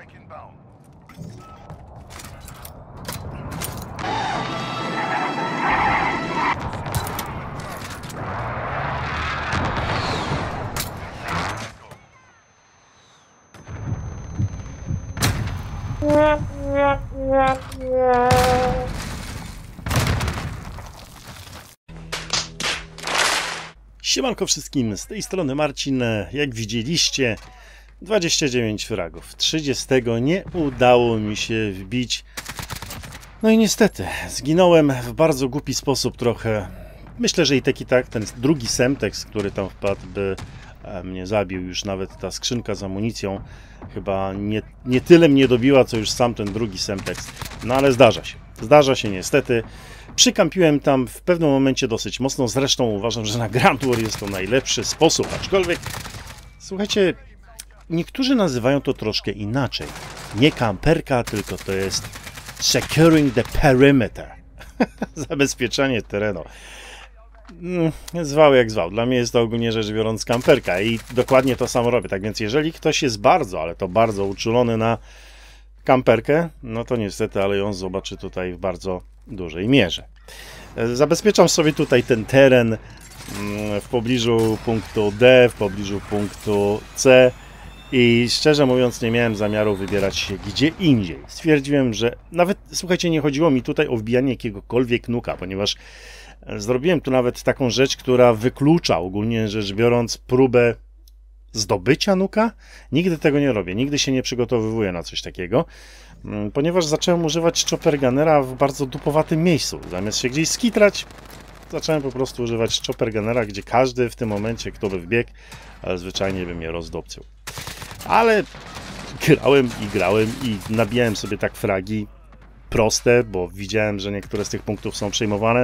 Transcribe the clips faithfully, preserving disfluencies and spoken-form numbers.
Siemanko wszystkim, z tej strony Marcin. Jak widzieliście, dwadzieścia dziewięć fragów. trzydziestego nie udało mi się wbić. No i niestety, zginąłem w bardzo głupi sposób trochę. Myślę, że i tak i tak ten drugi Semtex, który tam wpadł, by mnie zabił. Już nawet ta skrzynka z amunicją chyba nie, nie tyle mnie dobiła, co już sam ten drugi Semtex. No ale zdarza się. Zdarza się niestety. Przykampiłem tam w pewnym momencie dosyć mocno, zresztą uważam, że na Ground War jest to najlepszy sposób, aczkolwiek, słuchajcie, niektórzy nazywają to troszkę inaczej. Nie kamperka, tylko to jest securing the perimeter. Zabezpieczanie terenu. Zwał jak zwał. Dla mnie jest to ogólnie rzecz biorąc kamperka i dokładnie to samo robię. Tak więc jeżeli ktoś jest bardzo, ale to bardzo uczulony na kamperkę, no to niestety, ale ją zobaczy tutaj w bardzo dużej mierze. Zabezpieczam sobie tutaj ten teren w pobliżu punktu D, w pobliżu punktu C i szczerze mówiąc nie miałem zamiaru wybierać się gdzie indziej. Stwierdziłem, że nawet, słuchajcie, nie chodziło mi tutaj o wbijanie jakiegokolwiek nuka, ponieważ zrobiłem tu nawet taką rzecz, która wyklucza ogólnie rzecz biorąc próbę zdobycia nuka. Nigdy tego nie robię, nigdy się nie przygotowywuję na coś takiego, ponieważ zacząłem używać choppergunnera w bardzo dupowatym miejscu. Zamiast się gdzieś skitrać, zacząłem po prostu używać choppergunnera, gdzie każdy w tym momencie, kto by wbiegł, ale zwyczajnie by mnie rozdobcył. Ale grałem i grałem i nabijałem sobie tak fragi proste, bo widziałem, że niektóre z tych punktów są przejmowane.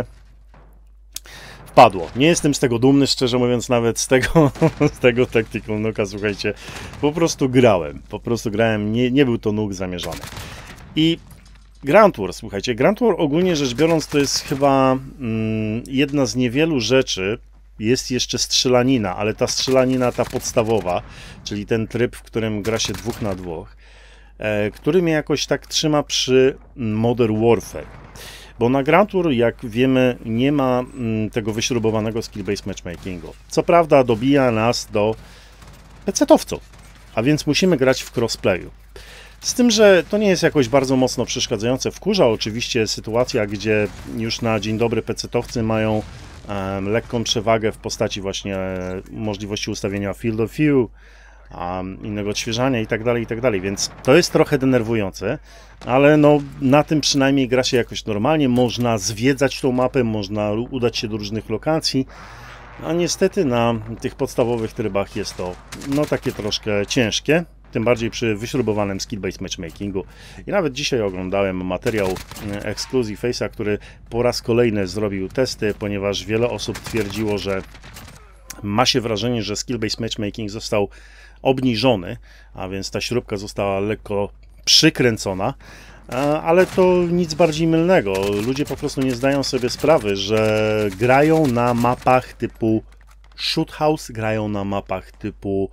Padło. Nie jestem z tego dumny, szczerze mówiąc, nawet z tego, z tego Tactical Nuka, słuchajcie, po prostu grałem, po prostu grałem, nie, nie był to nuk zamierzony. I Ground War, słuchajcie, Ground War ogólnie rzecz biorąc to jest chyba mm, jedna z niewielu rzeczy, jest jeszcze strzelanina, ale ta strzelanina, ta podstawowa, czyli ten tryb, w którym gra się dwóch na dwóch, e, który mnie jakoś tak trzyma przy Modern Warfare. Bo na Ground War, jak wiemy, nie ma mm, tego wyśrubowanego skill-based matchmakingu. Co prawda dobija nas do pecetowców, a więc musimy grać w crossplayu. Z tym, że to nie jest jakoś bardzo mocno przeszkadzające. Wkurza oczywiście sytuacja, gdzie już na dzień dobry pecetowcy mają um, lekką przewagę w postaci właśnie e, możliwości ustawienia field of view, Um, innego odświeżania i tak dalej, i tak dalej, więc to jest trochę denerwujące, ale no na tym przynajmniej gra się jakoś normalnie, można zwiedzać tą mapę, można udać się do różnych lokacji, a niestety na tych podstawowych trybach jest to no takie troszkę ciężkie, tym bardziej przy wyśrubowanym skill-based matchmakingu. I nawet dzisiaj oglądałem materiał Exclusive Face'a, który po raz kolejny zrobił testy, ponieważ wiele osób twierdziło, że ma się wrażenie, że skill-based matchmaking został obniżony, a więc ta śrubka została lekko przykręcona, ale to nic bardziej mylnego. Ludzie po prostu nie zdają sobie sprawy, że grają na mapach typu Shoot House, grają na mapach typu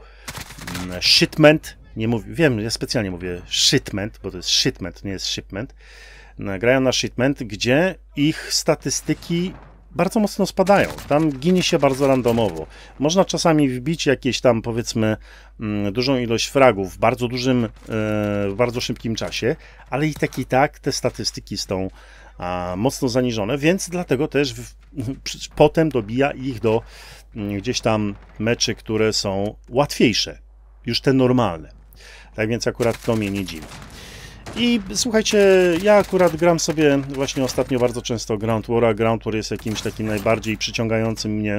Shipment. Nie mówię, wiem, ja specjalnie mówię Shipment, bo to jest Shipment, nie jest Shipment. Grają na Shipment, gdzie ich statystyki bardzo mocno spadają. Tam ginie się bardzo randomowo. Można czasami wbić jakieś tam, powiedzmy, dużą ilość fragów w bardzo dużym, w bardzo szybkim czasie, ale i tak i tak te statystyki są mocno zaniżone, więc dlatego też w, potem dobija ich do gdzieś tam meczy, które są łatwiejsze, już te normalne. Tak więc akurat to mnie nie dziwi. I słuchajcie, ja akurat gram sobie właśnie ostatnio bardzo często Ground War'a. Ground War jest jakimś takim najbardziej przyciągającym mnie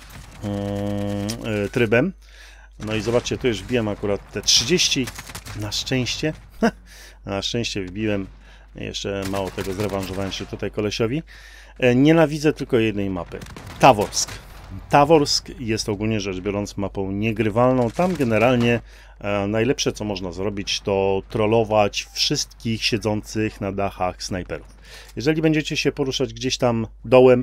yy, trybem. No i zobaczcie, tu już wbiłem akurat te trzydzieści, na szczęście. Na szczęście wbiłem. Jeszcze mało tego, zrewanżowałem się tutaj kolesiowi. Nienawidzę tylko jednej mapy. Taworsk. Taworsk jest ogólnie rzecz biorąc mapą niegrywalną. Tam generalnie e, najlepsze co można zrobić to trollować wszystkich siedzących na dachach snajperów. Jeżeli będziecie się poruszać gdzieś tam dołem,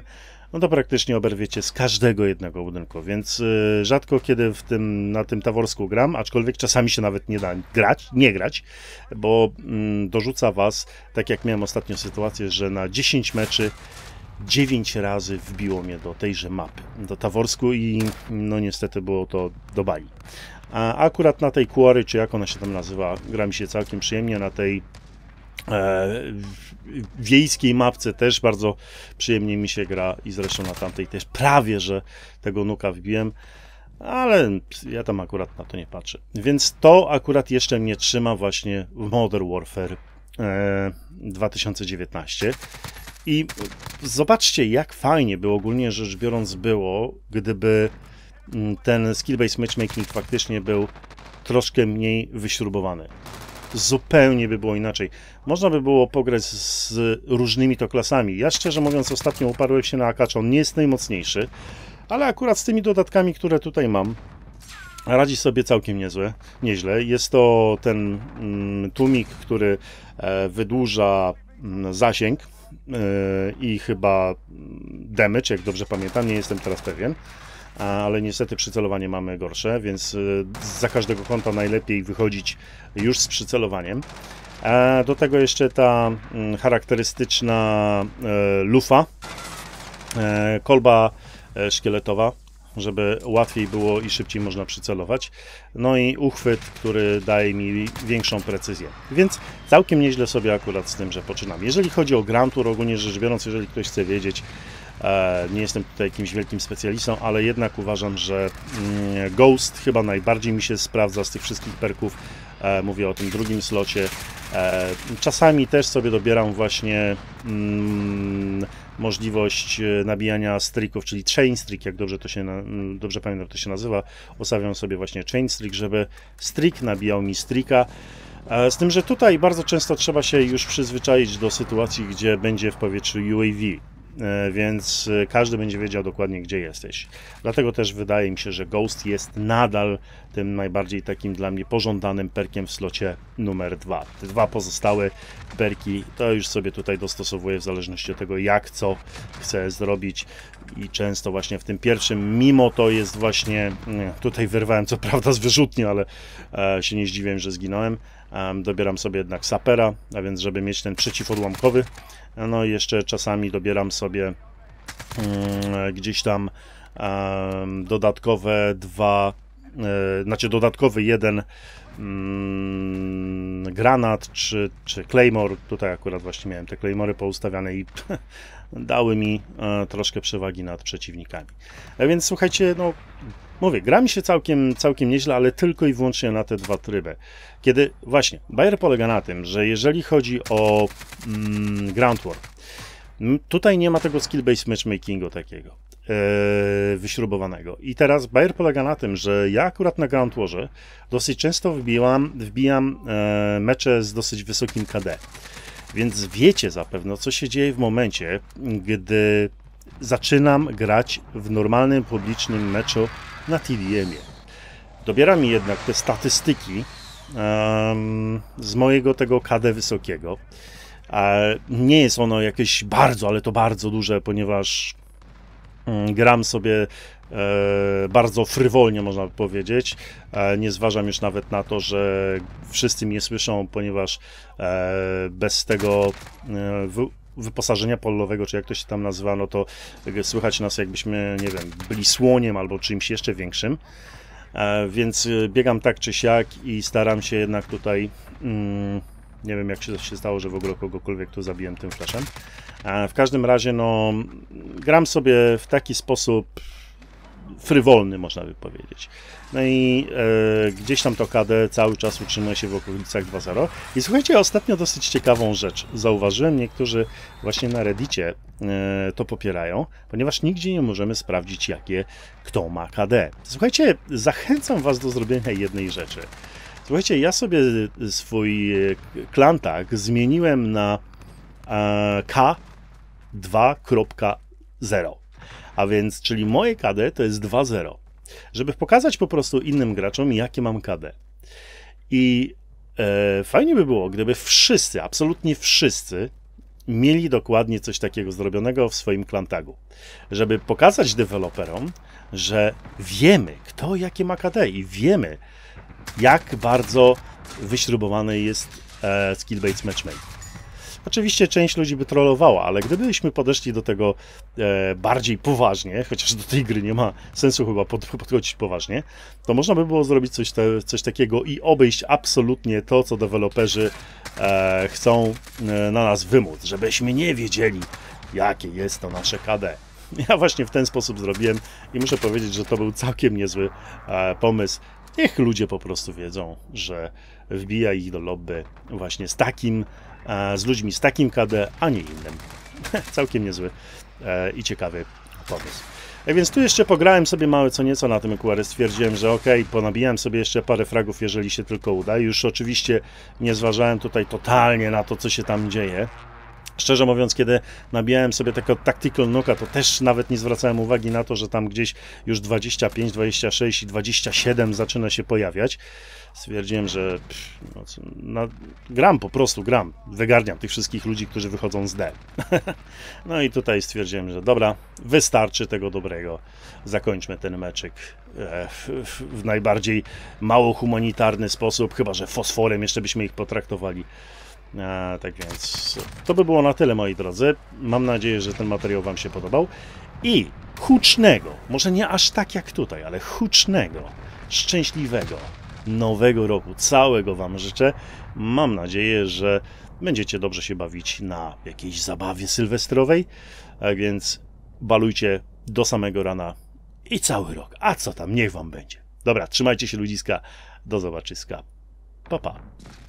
no to praktycznie oberwiecie z każdego jednego budynku, więc y, rzadko kiedy w tym, na tym Taworsku gram, aczkolwiek czasami się nawet nie da grać, nie grać, bo y, dorzuca was, tak jak miałem ostatnio sytuację, że na dziesięć meczy dziewięć razy wbiło mnie do tejże mapy, do Taworsku i no niestety było to do bani. A akurat na tej Quarry, czy jak ona się tam nazywa, gra mi się całkiem przyjemnie, na tej e, wiejskiej mapce też bardzo przyjemnie mi się gra i zresztą na tamtej też prawie, że tego nuka wbiłem, ale ja tam akurat na to nie patrzę. Więc to akurat jeszcze mnie trzyma właśnie w Modern Warfare e, dwa tysiące dziewiętnaście. I zobaczcie, jak fajnie by ogólnie rzecz biorąc było, gdyby ten skill-based matchmaking faktycznie był troszkę mniej wyśrubowany. Zupełnie by było inaczej. Można by było pograć z różnymi to klasami. Ja szczerze mówiąc ostatnio uparłem się na Akacz, on nie jest najmocniejszy, ale akurat z tymi dodatkami, które tutaj mam, radzi sobie całkiem niezłe, nieźle. Jest to ten mm, tłumik, który e, wydłuża mm, zasięg e, i chyba damage, jak dobrze pamiętam, nie jestem teraz pewien. Ale niestety przycelowanie mamy gorsze, więc za każdego kąta najlepiej wychodzić już z przycelowaniem. A do tego jeszcze ta charakterystyczna lufa, kolba szkieletowa, żeby łatwiej było i szybciej można przycelować. No i uchwyt, który daje mi większą precyzję. Więc całkiem nieźle sobie akurat z tym, że poczynam. Jeżeli chodzi o Grand Tour, ogólnie rzecz biorąc, jeżeli ktoś chce wiedzieć, nie jestem tutaj jakimś wielkim specjalistą, ale jednak uważam, że Ghost chyba najbardziej mi się sprawdza z tych wszystkich perków. Mówię o tym drugim slocie. Czasami też sobie dobieram właśnie możliwość nabijania streaków, czyli chain streak, jak dobrze to się, dobrze pamiętam, to się nazywa. Ustawiam sobie właśnie chain streak, żeby streak nabijał mi streaka. Z tym, że tutaj bardzo często trzeba się już przyzwyczaić do sytuacji, gdzie będzie w powietrzu U A V. Więc każdy będzie wiedział dokładnie, gdzie jesteś. Dlatego też wydaje mi się, że Ghost jest nadal tym najbardziej takim dla mnie pożądanym perkiem w slocie numer dwa. Te dwa pozostałe perki to już sobie tutaj dostosowuję w zależności od tego, jak co chcę zrobić i często właśnie w tym pierwszym, mimo to jest właśnie, tutaj wyrwałem co prawda z wyrzutni, ale się nie zdziwiłem, że zginąłem. Dobieram sobie jednak sapera, a więc żeby mieć ten przeciwodłamkowy. No i jeszcze czasami dobieram sobie um, gdzieś tam um, dodatkowe dwa, e, znaczy dodatkowy jeden um, granat czy, czy claymore. Tutaj akurat właśnie miałem te claymory poustawiane i dały mi e, troszkę przewagi nad przeciwnikami. A więc słuchajcie, no mówię, gra mi się całkiem, całkiem nieźle, ale tylko i wyłącznie na te dwa tryby. Kiedy właśnie, bajer polega na tym, że jeżeli chodzi o mm, Grand War, tutaj nie ma tego skill-based matchmakingu takiego yy, wyśrubowanego. I teraz bajer polega na tym, że ja akurat na Grand Warze dosyć często wbijam, wbijam yy, mecze z dosyć wysokim K D. Więc wiecie zapewne, co się dzieje w momencie, gdy zaczynam grać w normalnym, publicznym meczu na T D M-ie. Dobiera mi jednak te statystyki um, z mojego tego K D wysokiego. E, nie jest ono jakieś bardzo, ale to bardzo duże, ponieważ um, gram sobie e, bardzo frywolnie, można by powiedzieć. E, nie zważam już nawet na to, że wszyscy mnie słyszą, ponieważ e, bez tego e, w, wyposażenia polowego, czy jak to się tam nazywa, no to słychać nas jakbyśmy, nie wiem, byli słoniem albo czymś jeszcze większym. E, więc biegam tak czy siak i staram się jednak tutaj, mm, nie wiem jak się, się stało, że w ogóle kogokolwiek tu zabiłem tym flashem. E, w każdym razie, no, gram sobie w taki sposób frywolny, można by powiedzieć. No i e, gdzieś tam to K D cały czas utrzymuje się w okolicach dwa zero. I słuchajcie, ostatnio dosyć ciekawą rzecz zauważyłem. Niektórzy właśnie na Reddicie e, to popierają, ponieważ nigdzie nie możemy sprawdzić, jakie kto ma K D. Słuchajcie, zachęcam was do zrobienia jednej rzeczy. Słuchajcie, ja sobie swój klan tag zmieniłem na e, K dwa zero. A więc, czyli moje K D to jest dwa zero. Żeby pokazać po prostu innym graczom, jakie mam K D. I e, fajnie by było, gdyby wszyscy, absolutnie wszyscy, mieli dokładnie coś takiego zrobionego w swoim Clantagu, żeby pokazać deweloperom, że wiemy, kto jakie ma K D i wiemy, jak bardzo wyśrubowany jest e, skill-based matchmaking. Oczywiście część ludzi by trollowała, ale gdybyśmy podeszli do tego e, bardziej poważnie, chociaż do tej gry nie ma sensu chyba pod, podchodzić poważnie, to można by było zrobić coś, te, coś takiego i obejść absolutnie to, co deweloperzy e, chcą e, na nas wymóc, żebyśmy nie wiedzieli, jakie jest to nasze K D. Ja właśnie w ten sposób zrobiłem i muszę powiedzieć, że to był całkiem niezły e, pomysł. Niech ludzie po prostu wiedzą, że wbija ich do lobby właśnie z takim, z ludźmi z takim K D, a nie innym. Całkiem niezły i ciekawy pomysł. Tak więc tu jeszcze pograłem sobie małe co nieco na tym Q R. Stwierdziłem, że ok, ponabijałem sobie jeszcze parę fragów, jeżeli się tylko uda. Już oczywiście nie zważałem tutaj totalnie na to, co się tam dzieje. Szczerze mówiąc, kiedy nabijałem sobie takiego tactical nuka, to też nawet nie zwracałem uwagi na to, że tam gdzieś już dwadzieścia pięć, dwadzieścia sześć i dwadzieścia siedem zaczyna się pojawiać. Stwierdziłem, że pff, no, no, gram, po prostu gram. Wygarniam tych wszystkich ludzi, którzy wychodzą z D. No i tutaj stwierdziłem, że dobra, wystarczy tego dobrego. Zakończmy ten meczyk w, w, w najbardziej mało humanitarny sposób, chyba że fosforem jeszcze byśmy ich potraktowali. A, tak więc to by było na tyle, moi drodzy. Mam nadzieję, że ten materiał Wam się podobał. I hucznego, może nie aż tak jak tutaj, ale hucznego, szczęśliwego, nowego roku. Całego Wam życzę. Mam nadzieję, że będziecie dobrze się bawić na jakiejś zabawie sylwestrowej. A więc balujcie do samego rana i cały rok. A co tam, niech Wam będzie. Dobra, trzymajcie się ludziska. Do zobaczyska. Pa, pa.